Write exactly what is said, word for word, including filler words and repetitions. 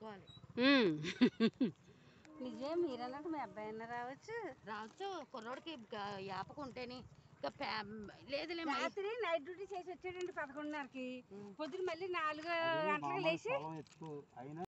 చూసుకోవాలి. నిజమే, మీరన్నట్టు మీ అబ్బాయి అన్న రావచ్చు. రావచ్చు, కుర్రోడికి యాపకం ఉంటేనే. లేదులే, రాత్రి నైట్ డ్యూటీ చేసి వచ్చాడండి పదకొండున్నరకి. పొద్దున మళ్ళీ నాలుగు గంటలకు లేచి